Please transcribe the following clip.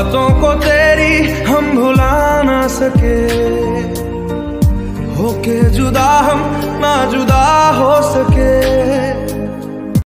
बातों को तेरी हम भुला ना सके, होके जुदा हम ना जुदा हो सके।